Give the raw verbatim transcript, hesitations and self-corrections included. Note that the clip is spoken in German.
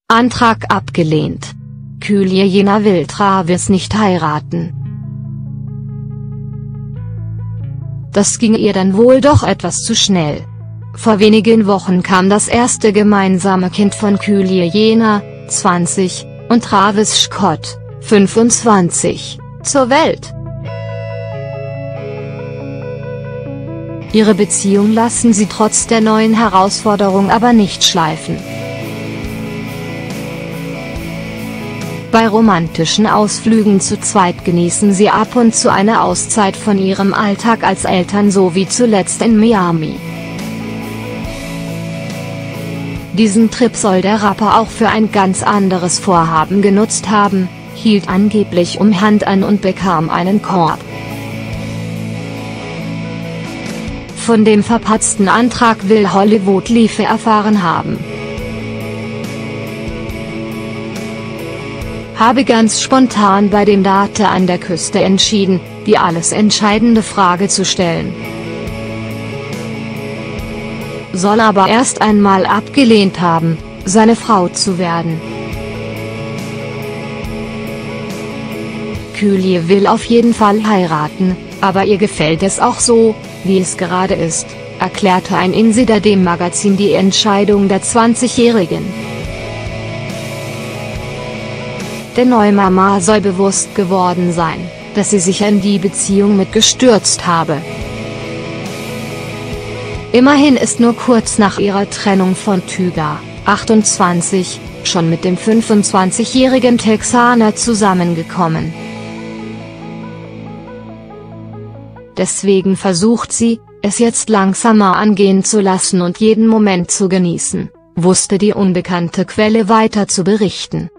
Antrag abgelehnt. Kylie Jenner will Travis nicht heiraten. Das ging ihr dann wohl doch etwas zu schnell. Vor wenigen Wochen kam das erste gemeinsame Kind von Kylie Jenner, zwanzig, und Travis Scott, fünfundzwanzig, zur Welt. Ihre Beziehung lassen sie trotz der neuen Herausforderung aber nicht schleifen. Bei romantischen Ausflügen zu zweit genießen sie ab und zu eine Auszeit von ihrem Alltag als Eltern, so wie zuletzt in Miami. Diesen Trip soll der Rapper auch für ein ganz anderes Vorhaben genutzt haben, hielt angeblich um Hand an und bekam einen Korb. Von dem verpatzten Antrag will Hollywood Life erfahren haben. Habe ganz spontan bei dem Date an der Küste entschieden, die alles entscheidende Frage zu stellen. Soll aber erst einmal abgelehnt haben, seine Frau zu werden. Kylie will auf jeden Fall heiraten, aber ihr gefällt es auch so, wie es gerade ist, erklärte ein Insider dem Magazin die Entscheidung der zwanzigjährigen. Der Neumama soll bewusst geworden sein, dass sie sich in die Beziehung mitgestürzt habe. Immerhin ist nur kurz nach ihrer Trennung von Tyga, achtundzwanzig, schon mit dem fünfundzwanzigjährigen Texaner zusammengekommen. Deswegen versucht sie, es jetzt langsamer angehen zu lassen und jeden Moment zu genießen, wusste die unbekannte Quelle weiter zu berichten.